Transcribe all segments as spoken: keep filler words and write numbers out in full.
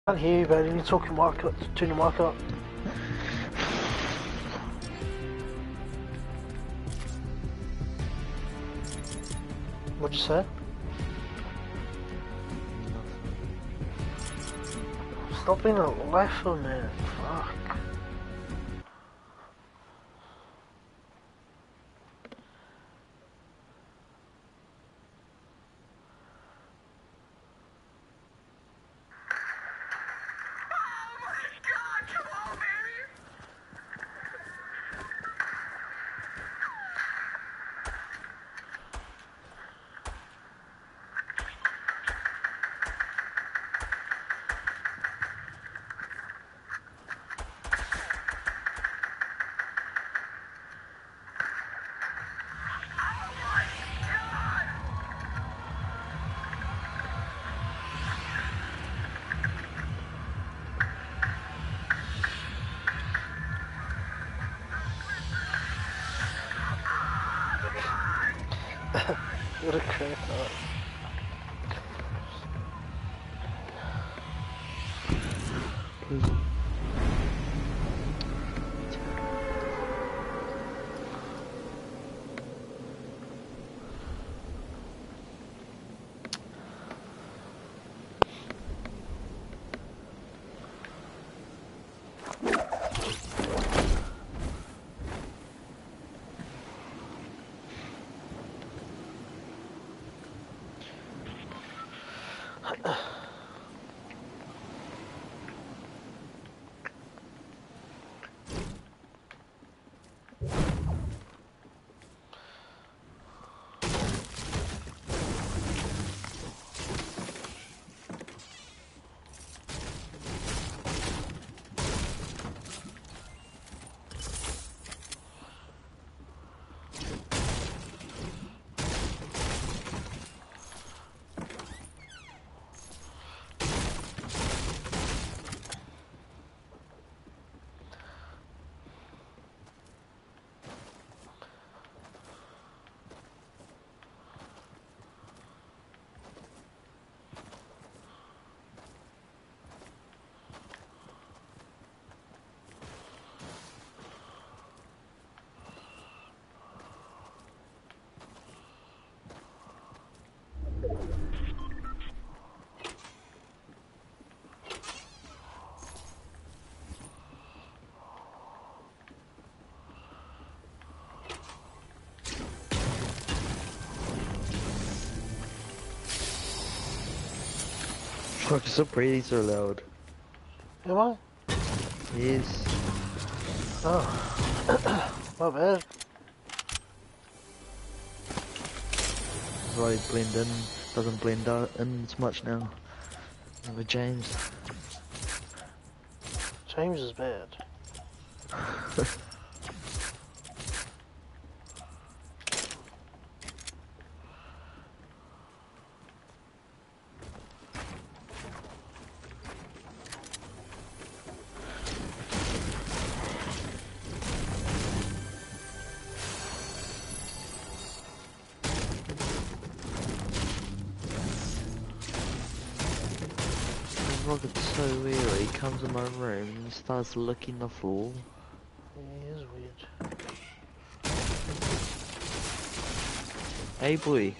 I can't hear you, man. You need to talk your mic up, turn your mic up. What'd you say? Stop being a lifer, man. Fuck. What a crap up. Fuck, so pretty, so loud. Am I? Yes. Oh. My bad. That's why it blend in, doesn't blend out in as much now. With James. James is bad. Rocket's so weird, he comes in my room and he starts licking the floor. He is weird. Hey boy.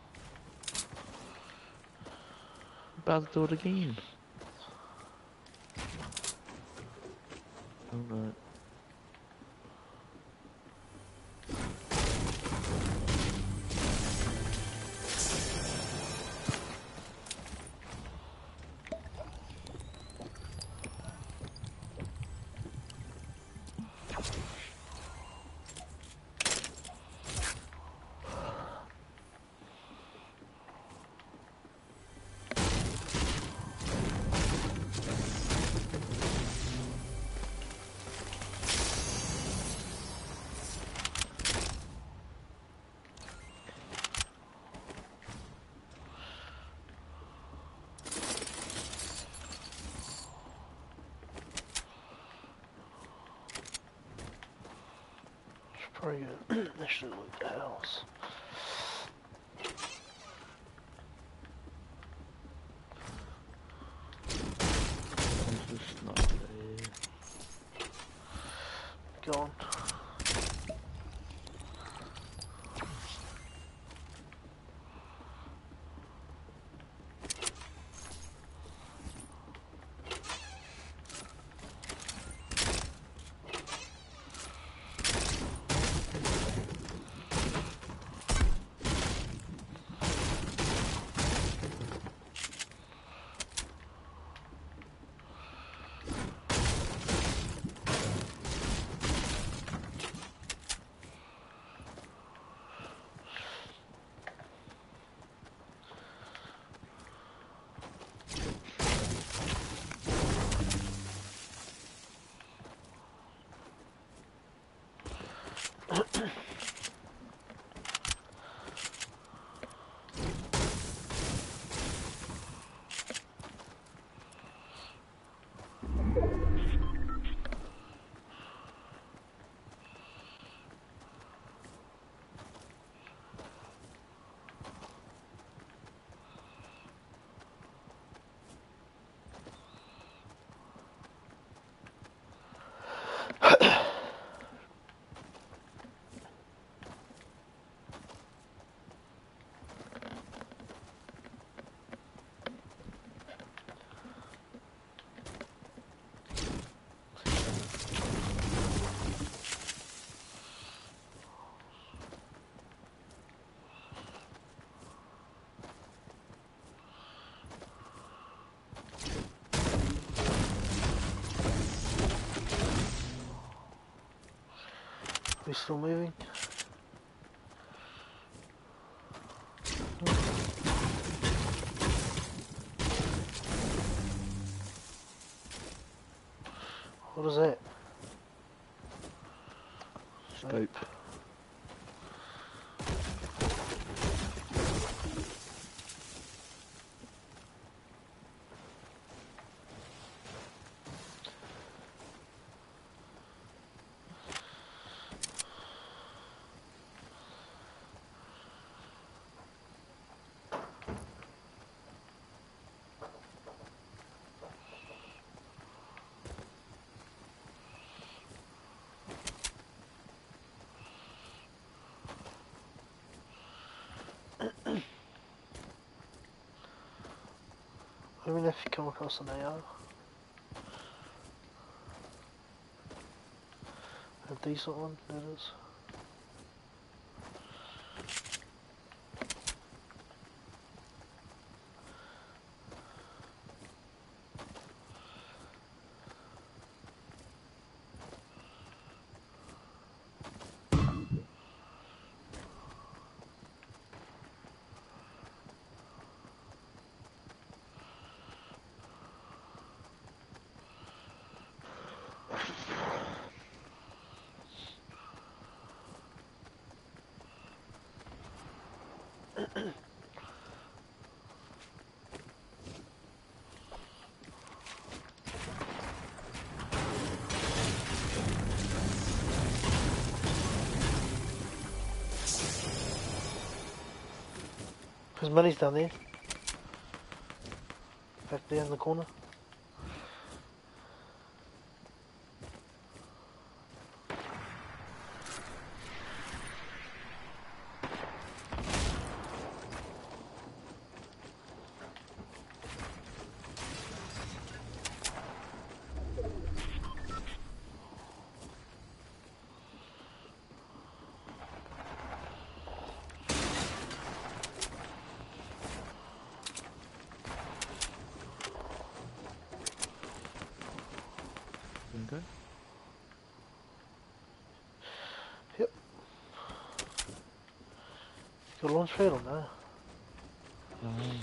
About to do it again. Alright. Probably good. I should loot the house. Go on. We still moving? What is that? Scope. I mean, if you come across an A R, a decent one, that is. His money's down there. Back there in the corner. Window. Yep. Got a launch pad on there. Um,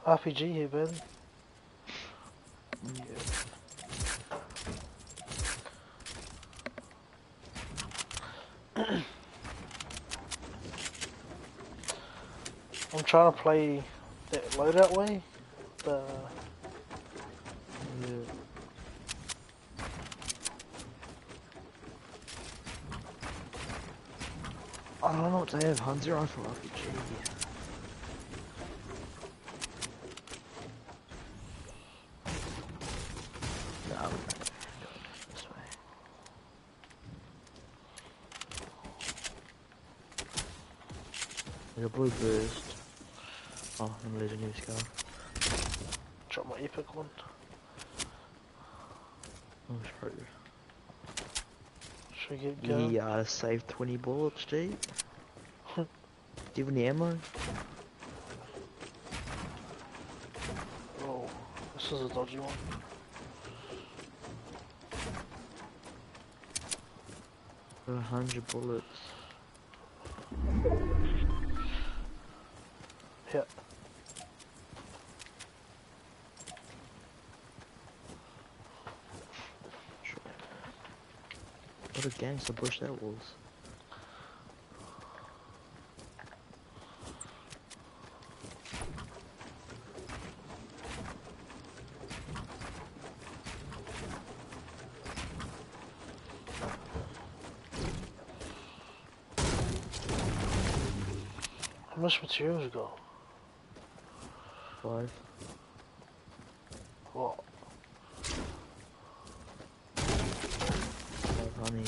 R P G here, Ben. Yeah. I'm trying to play that loadout way, but Yeah. I don't know what to have. Hunter rifle R P G. No, no, go this way. There's a blue burst. Oh, I'm losing new scar. drop my epic one. Oh, screw. Should we get going? Yeah, I saved twenty bullets, G. Do you have any ammo? Oh, this is a dodgy one. A hundred bullets. Yeah. Sure. What a gangster bush that was. How much materials you got? Five. What? Five honey.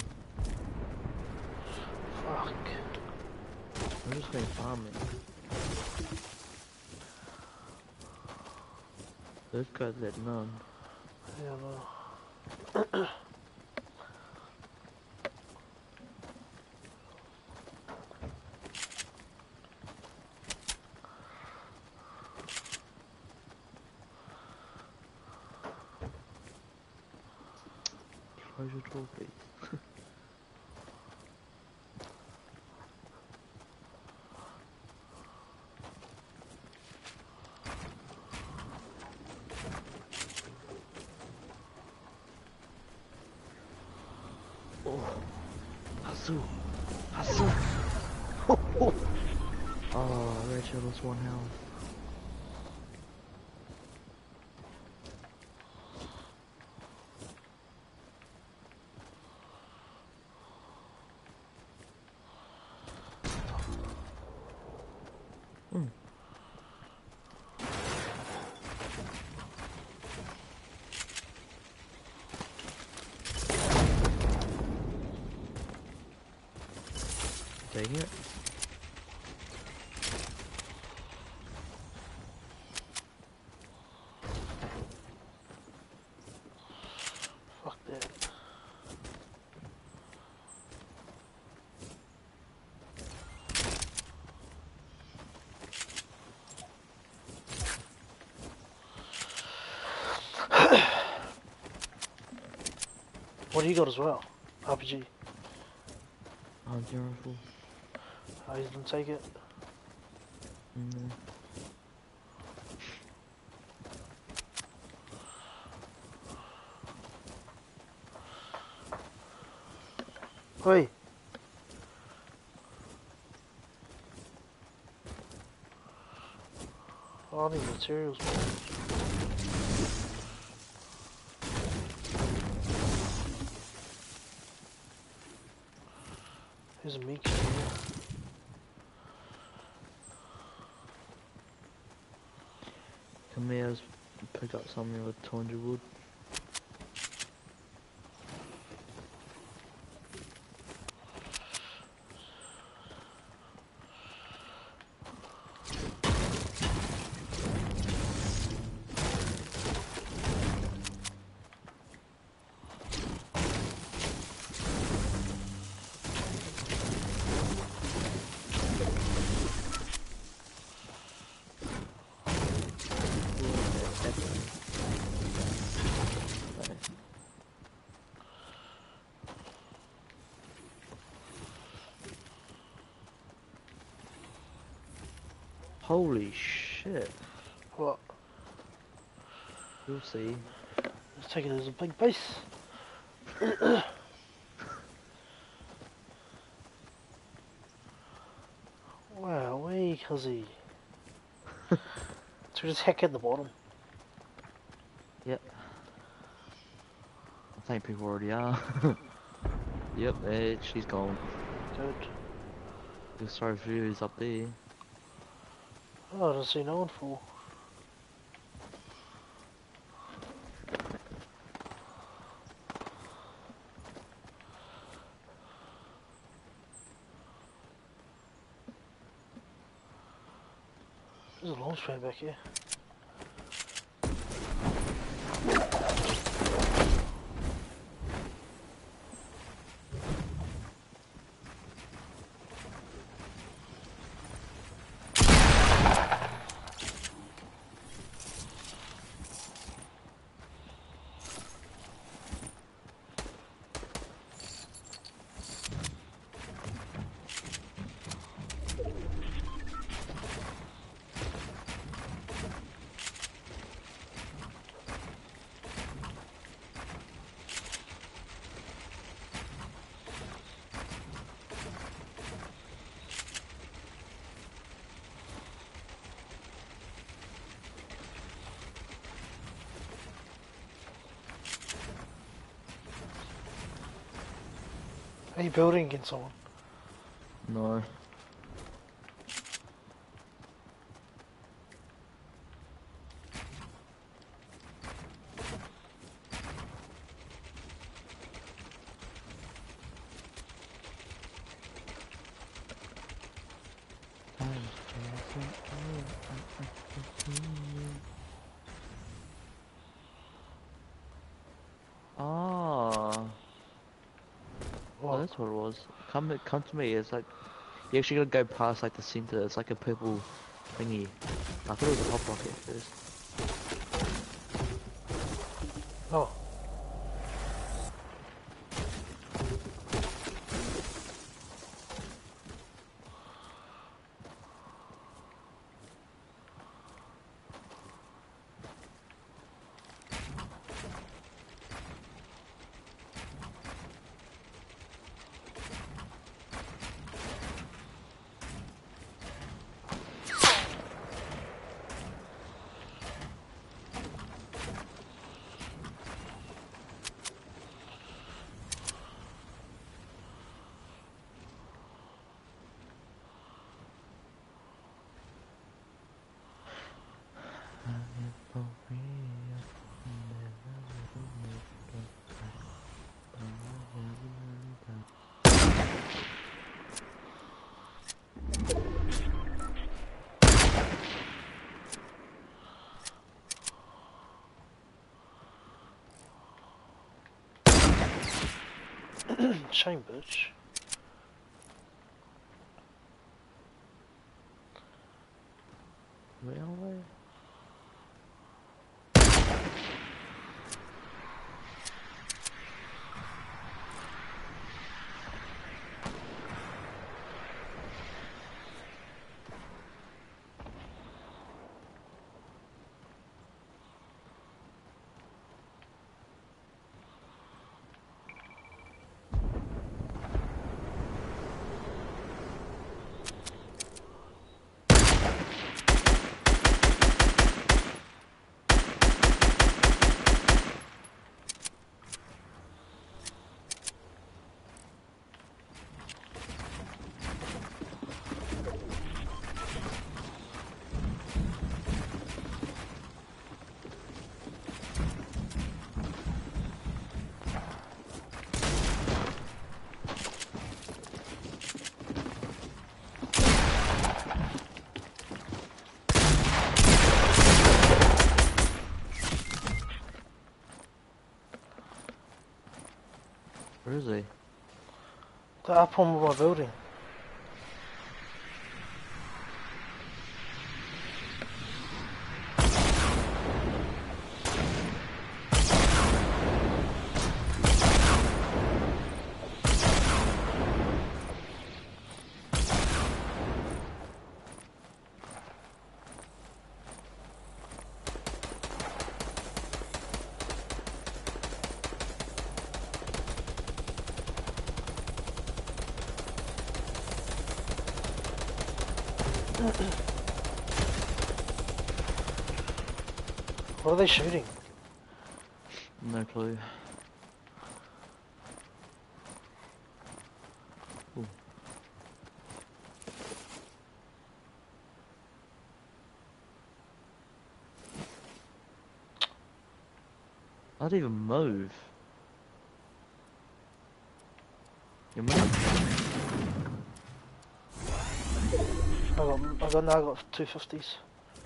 Fuck. I'm just been farming. Those guys had none. Yeah, no. Close your door, please. Oh, hustle, hustle. Oh, oh. Oh, Rachel lost one health. Hmm. Taking it. Fuck that. What do you got as well? R P G. Hunting rifle. Oh, he's gonna take it. Mm. Wait. Oh, I need materials, man. Here's a meat kit here. Come here, let's pick up something with two hundred wood. Holy shit. What? You'll see. Let's take it as a big base. Wow, way cuzzy. So we just heck at the bottom. Yep. I think people already are. Yep, eh, she's gone. Good. The sorry for you is up there. Oh, I don't see no one fall. There's a launch pad back here. Are you building against someone? No. Ah, What? oh, that's what it was. Come, come to me. It's like you actually gotta go past like the center. It's like a purple thingy. I thought it was a hot rocket at first. Oh. Shame, bitch. Where are they? Where is he? They're up on my building. What are they shooting? No clue. Ooh. I don't even move. You move? I got, I got, now I got two fifties.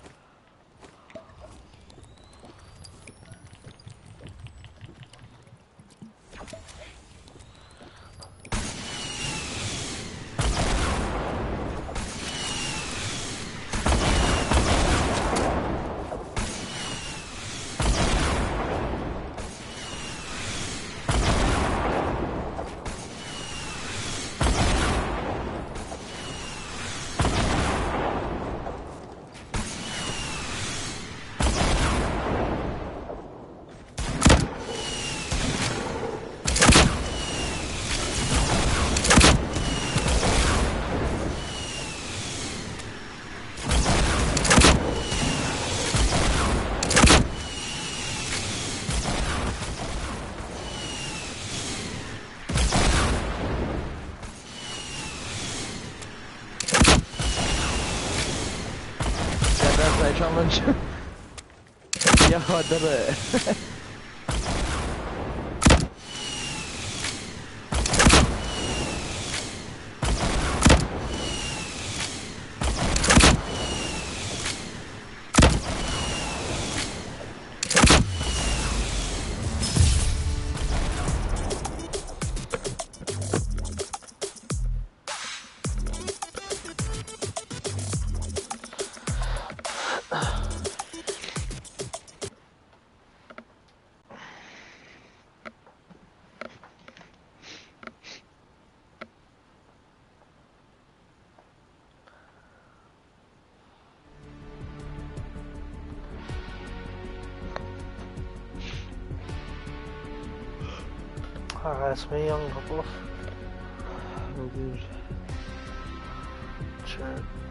Birthday challenge. Yeah, I did it. Alright, it's me, young hop off. Oh, good. Sure.